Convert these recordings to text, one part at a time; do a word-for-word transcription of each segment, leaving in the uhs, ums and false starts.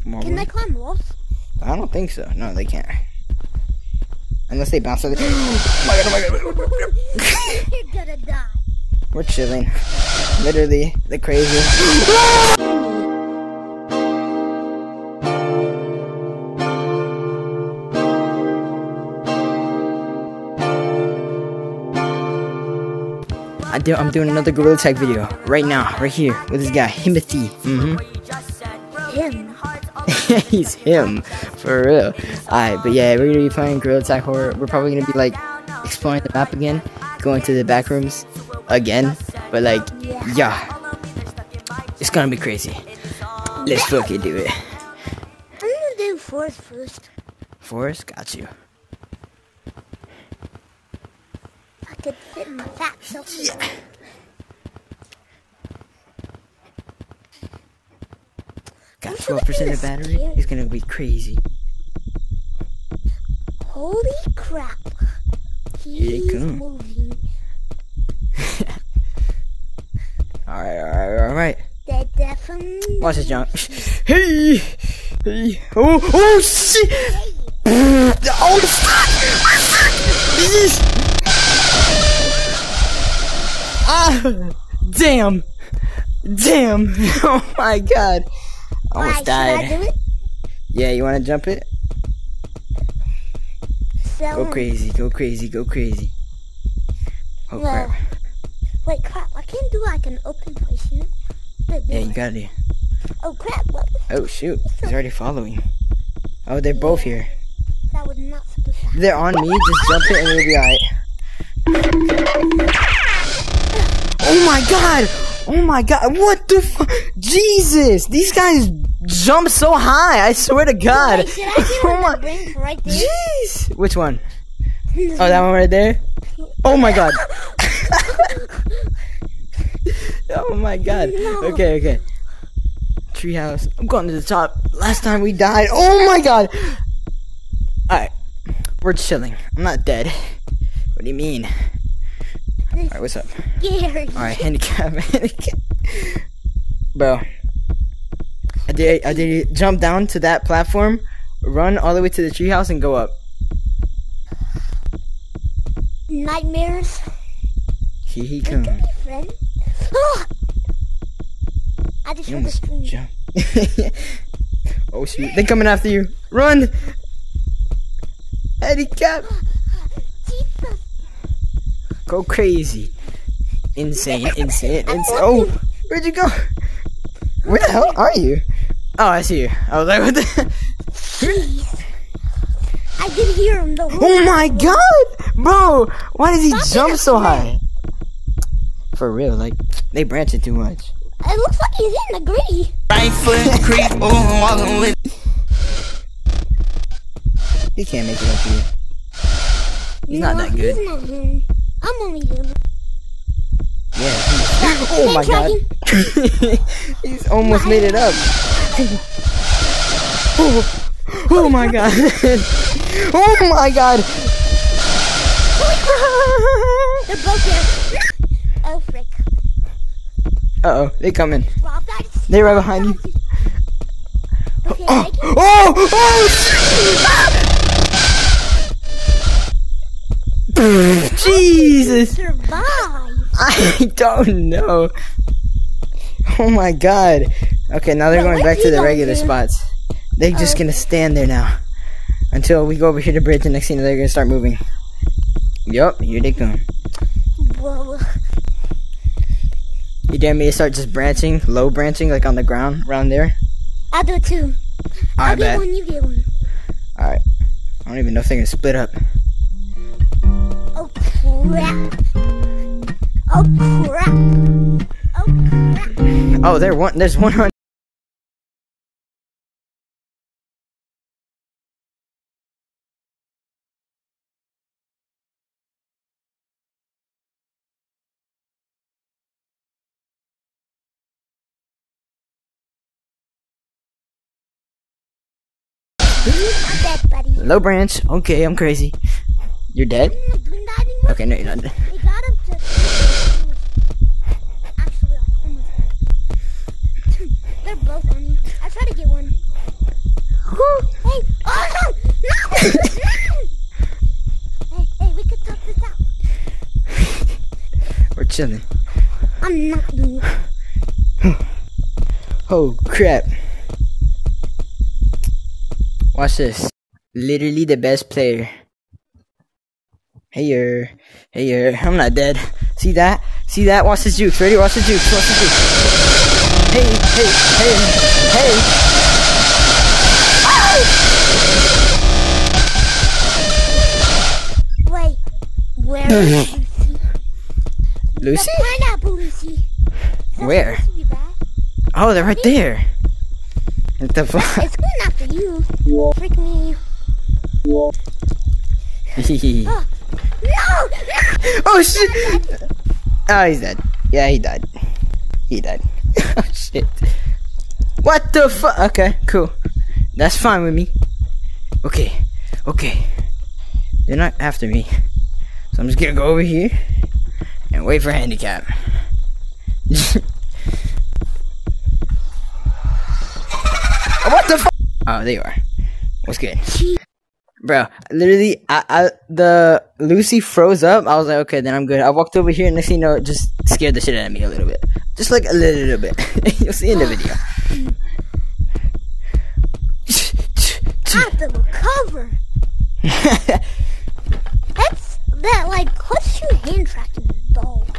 More Can wood. they climb walls? I don't think so. No, they can't. Unless they bounce. Oh my god! Oh my god! Oh my god. You're gonna die. We're chilling. Literally, the crazy. I do, I'm doing another Gorilla Tag video right now, right here, with this guy, Himothy. Mm-hmm. Him. He's him, for real. Alright, but yeah, we're gonna be playing Gorilla Tag Horror. We're probably gonna be like exploring the map again, going to the back rooms again. But like, yeah, it's gonna be crazy. Let's fucking do it. I'm gonna do forest first. Forrest, got you. I could fit in my fat self. Yeah. Got twelve percent of battery. It's gonna be crazy. Holy crap. Here He's it comes. moving. Alright, alright, alright. They're definitely... Watch this jump. Hey! Hey! Oh! Oh shit! Oh fuck! This Ah! Damn! Damn! Oh my god! Almost Why, died. should I do it? Yeah, you wanna jump it? So, Go crazy, go crazy, go crazy. Oh well, crap. Wait, crap. I can't do like an open place, you know? But Yeah, do you it. got it. Oh crap, what? Oh shoot, he's already following. Oh, they're both here. That was not supposed to happen. They're on me, just jump it and we'll be alright. Oh my god! Oh my god, what the fuck? Jesus! These guys jump so high, I swear to god! Wait, should I get Oh on my... the brink right there? Jeez! Which one? Oh, that one right there? Oh my god! Oh my god. No. Okay, okay. Treehouse. I'm going to the top. Last time we died. Oh my god! Alright. We're chilling. I'm not dead. What do you mean? Alright, what's up? Scary. Alright, handicap, handicap. Bro. I did I did jump down to that platform, run all the way to the treehouse and go up. Nightmares. Here he It comes. could be friend. Ah! I just He heard the almost scream. jumped. Oh shoot, they coming after you. Run! Handicap! Jesus. Go crazy. Insane, insane, insane. Oh, where'd you go? Where the hell are you? Oh, I see you. I was like, what the? Jeez. I did hear him though. Oh my god! Bro, why does he Stop jump it, so man. high? For real, like, they branching too much. It looks like he's in the gritty. Right foot creep, ooh, walking with. He can't make it up here. He's not No, that good. He's not him. I'm only him. Yeah. He, oh my god. He's almost made it up. Oh, oh my god. Oh my god. They're both here. Oh frick. Uh oh, they coming. Rob that. They're right behind you. Okay, Oh, I can oh, oh, Jesus. survive. I don't know. Oh my god. Okay, now they're But going where's back to he the going regular to? spots. They're just Oh. gonna stand there now. Until we go over here to bridge, and next thing they're gonna start moving. Yup, here they come. Whoa. You dare me to start just branching, low branching, like on the ground, around there? I'll do it too. I'll Alright, get bet. one, you get one. Alright. I don't even know if they're gonna split up. Oh crap. Oh crap. Oh crap. Oh, there one. There's one on. I'm dead, buddy. Low branch. Okay, I'm crazy. You're dead? I'm not doing that anymore. Okay, no, you're not dead. They got him to. Actually, like, almost. They're both on you. I tried to get one. Hey, oh no, no, no. Hey, hey, we could talk this out. We're chilling. I'm not doing it. Oh crap. Watch this. Literally the best player. Heyer. Heyer. I'm not dead. See that? See that? Watch this jukes. Ready? Watch the jukes. Watch the jukes. Hey, hey, hey, hey. Ah! Wait, where is Lucy? Lucy? The pineapple Lucy. Is that Where? supposed to be bad? Oh, they're right there. What the fuck? It's going after you. Freak me. Oh, no! Oh shit! Oh, he's dead. Yeah, he died. He died. Oh shit. What the fuck? Okay, cool. That's fine with me. Okay, okay. They're not after me. So I'm just gonna go over here and wait for handicap. What the fuck? Oh, there you are. What's good? Bro, literally, I, I, the Lucy froze up. I was like, okay, then I'm good. I walked over here, and next thing you know, it just scared the shit out of me a little bit. Just like a little, little bit. You'll see in the video. I have to recover. That's that, like, what's your hand tracking doll?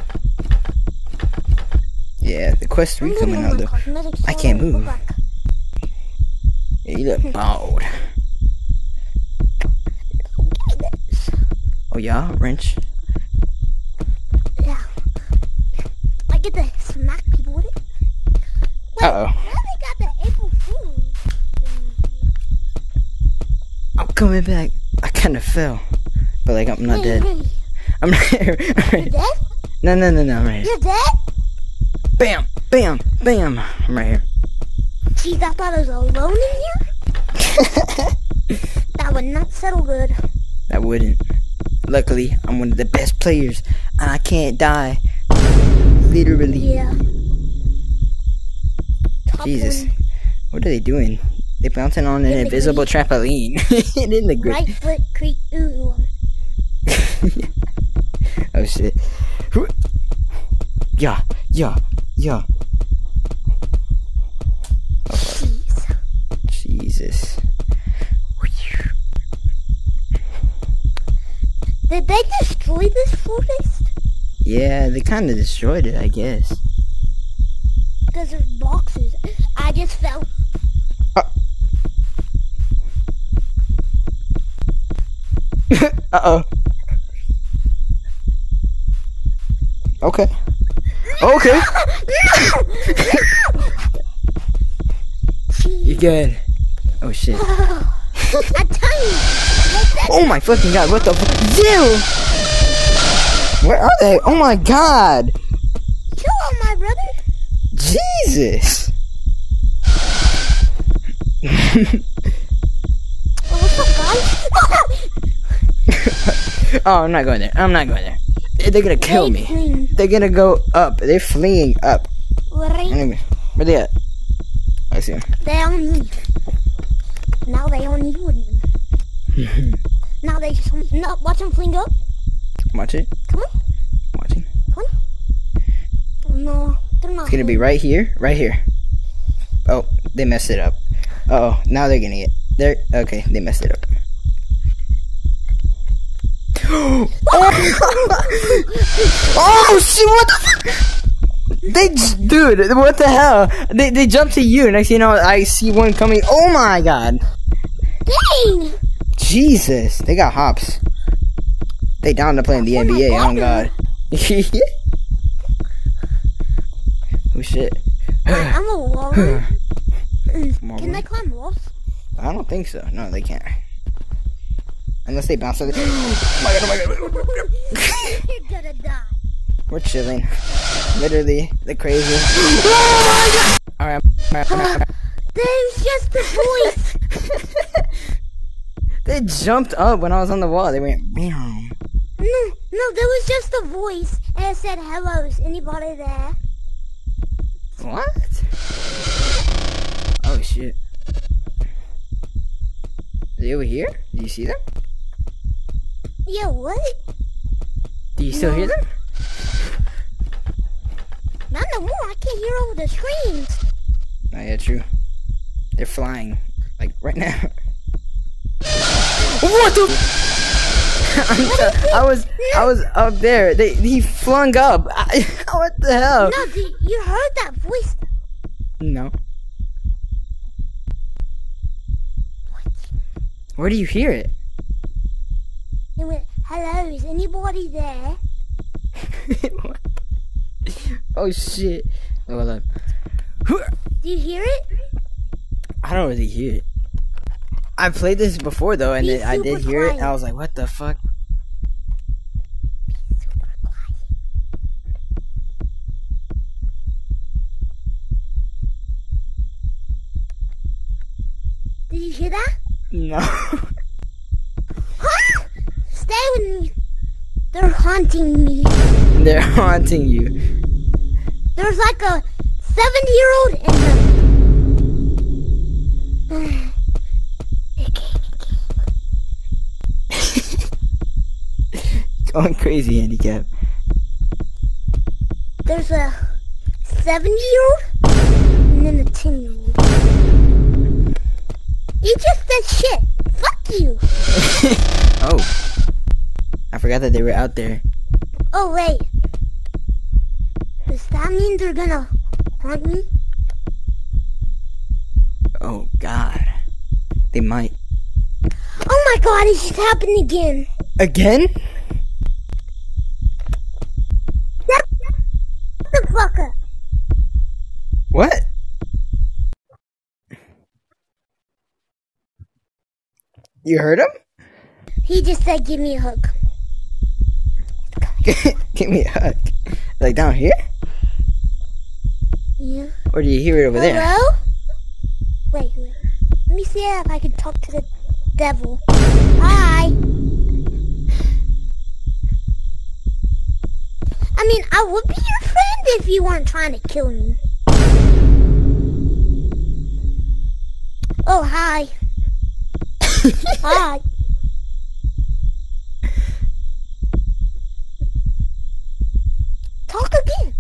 Yeah, the quest three coming out, though. I can't move. Yeah, you look bald. Oh yeah, wrench. Yeah. I get to smack people with it. Wait, Uh oh. now they got the April Fool's thing. I'm coming back. I kind of fell, but like I'm not Hey, dead. hey, I'm right here. I'm right you're here. dead? No, no, no, no. I'm right here. You're dead? Bam, bam, bam. I'm right here. Jeez, I thought I was alone in here. That would not settle good. That wouldn't. Luckily, I'm one of the best players, and I can't die. Literally. Yeah. Top Jesus. one. What are they doing? They're bouncing on an In the invisible trampoline. In the grip. Right foot creep. Ooh. Oh shit. Yeah, yeah, yeah. Jeez. Jesus. Did they destroy this forest? Yeah, they kind of destroyed it, I guess. Because there's boxes. I just fell. Uh-oh. Okay. Okay. You're good. Oh shit. I'm telling you. Oh my fucking god, what the fuck? Ew! Where are they? Oh my god! Chill out, my brother. Jesus! Oh, what's up, guys? Oh, I'm not going there. I'm not going there. They're gonna kill me. They're gonna go up. They're fleeing up. Right. Anyway, where they at? I see them. They on me. Now they on you with me. Now they just no, watch them fling up. Watch it. Come on. Watching. Come on. No, they're not. It's gonna be right here. Right here. Oh, they messed it up. Uh oh, now they're getting it. They're okay. They messed it up. Oh, oh shit! What the fuck? They, j- dude, what the hell? They they jumped to you. Next thing you know, I see one coming. Oh my god! Dang! Jesus, they got hops. They down to play in the Oh N B A. my Oh god. Oh shit. I'm a wall. Can Marble? they climb walls? I don't think so. No, they can't. Unless they bounce on the. Oh my god! Oh my god! You're gonna die. We're chilling. Literally, the craziest. Alright, alright, alright. There's just a voice. They jumped up when I was on the wall. They went, meow. No, no, there was just a voice, and it said, "Hello, is anybody there?" What? Oh shit. they over here? Do you see them? Yeah, what? Do you still No. hear them? Not no more. I can't hear over the screams. Oh yeah, true. They're flying, like right now. What the? I'm t- I was I was up there. They he flung up. I, what the hell? No, dude, you heard that voice. No. Where do you hear it? It went, hello, is anybody there? What? Oh shit! Oh, hold on. Do you hear it? I don't really hear it. I played this before though, and Be then I did super hear it. quiet. And I was like, "What the fuck?" Did you hear that? No. Huh? Stay with me. They're haunting me. They're haunting you. There's like a seventy-year-old and a... Going crazy, handicap. There's a seventy-year-old and then a ten-year-old. You just said shit. Fuck you. Oh. I forgot that they were out there. Oh, wait. Does that mean they're gonna haunt me? Oh god. They might. Oh my god, it just happened again. Again? Shut the fuck up. What? You heard him? He just said give me a hug. Give me a hug. Like down here? Yeah. Or do you hear it over there? Hello? Wait, wait. Let me see if I can talk to the devil. Hi. I mean, I would be your friend if you weren't trying to kill me. Oh, hi. Hi. Talk again.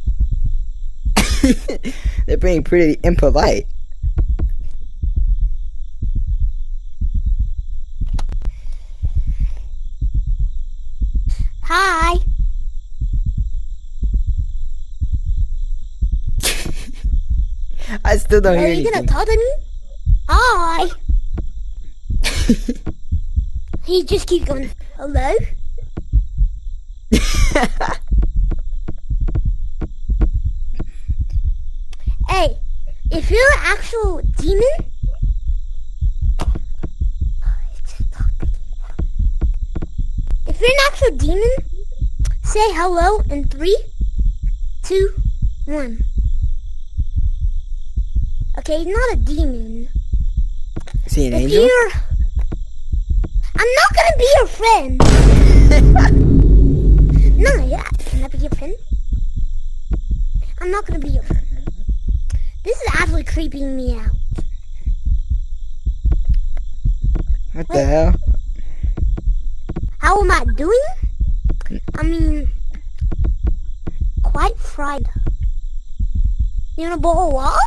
They're being pretty impolite. Hi. I still don't Are hear you anything. gonna talk to me? Hi. He just keeps going, hello? Hey, if you're an actual demon, if you're an actual demon, say hello in three, two, one. Okay, he's not a demon. Is he an If angel? you're, I'm not gonna be your friend. No, yeah, can I be your friend? I'm not gonna be your friend. This is actually creeping me out. What the Wait. hell? How am I doing? I mean, quite fried. You wanna bowl a wall?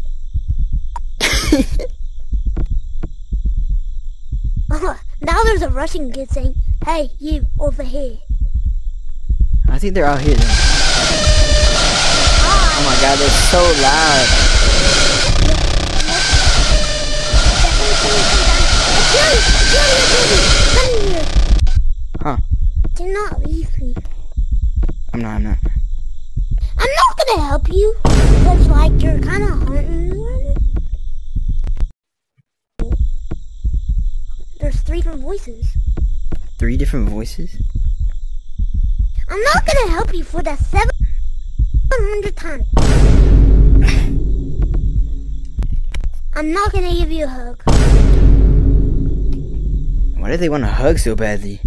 Now there's a Russian kid saying, hey, you over here. I think they're out here then. Oh my god, they're so loud. Huh. Do not leave me. I'm not, I'm not. I'm not gonna help you. Because, like, you're kind of haunting me. There's three different voices. Three different voices? I'm not gonna help you for the seven hundred time. I'm not gonna give you a hug. Why do they want to hug so badly?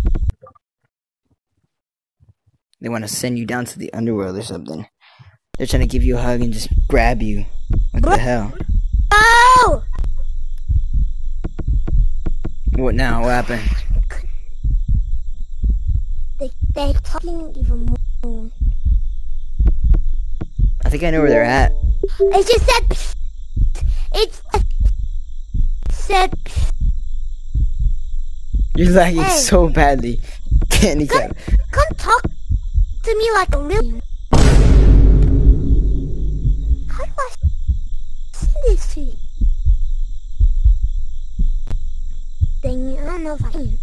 They want to send you down to the underworld or something. They're trying to give you a hug and just grab you. What the hell? Oh! What now? What happened? They they talking even more. I think I know where they're at. It just said. Psst. It's said. Psst. You're lagging Hey. so badly. Candy Come, Cap. come talk to me like a real. How do I send this to you? Dang it, I don't know if I can.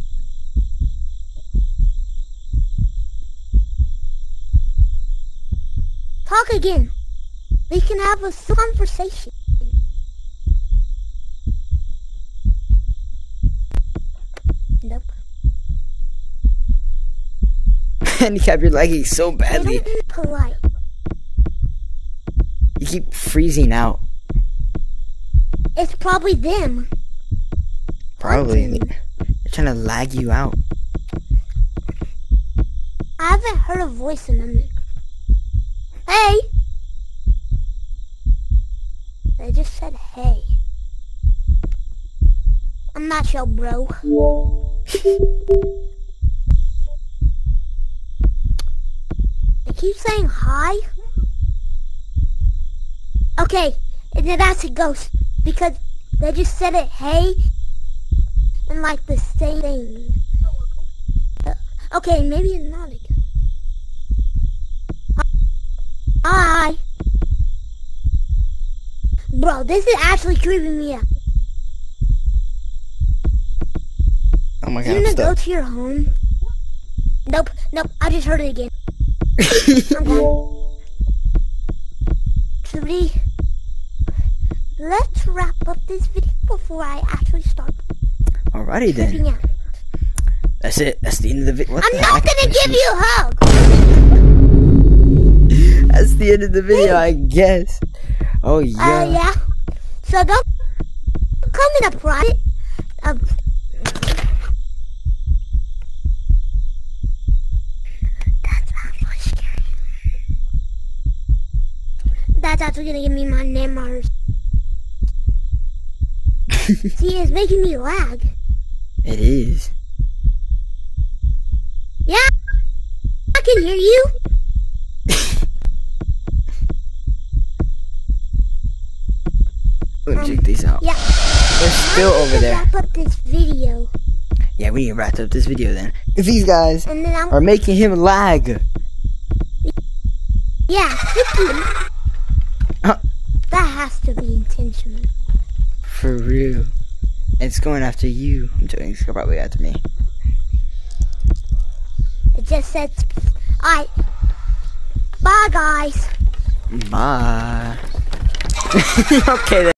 Talk again. We can have a conversation. Nope. Candy Cap, you're lagging so They badly. don't be polite. You keep freezing out. It's probably them. Probably. Hunting. They're trying to lag you out. I haven't heard a voice in a minute. Hey! They just said hey. I'm not your bro. They keep saying hi. Okay, and then that's a ghost because they just said it hey and like the same thing. Uh, okay, maybe it's not a ghost. Hi. Bro, this is actually creeping me out. Oh my god, You I'm gonna go stuck. to your home? Nope, nope, I just heard it again. I'm gone. Three. Let's wrap up this video before I actually start Alrighty tripping then. out. That's it. That's the end of the video. I'm not gonna give you a hug! That's the end of the video, I guess. Oh yeah. Uh, yeah. So don't come in a private. Um, that's actually scary. That's actually gonna give me my nightmares. See, it's making me lag. It is. Yeah, I can hear you. Let me Um, check these out. Yeah. They're still I'm over gonna there. Wrap up this video, Yeah, we need to wrap up this video then. If these guys and then I'm are making him lag. yeah. fifty. Uh. That has to be intentional. For real. It's going after you. I'm joking, it's probably after me. It just says, alright. Bye, guys. Bye. Okay then.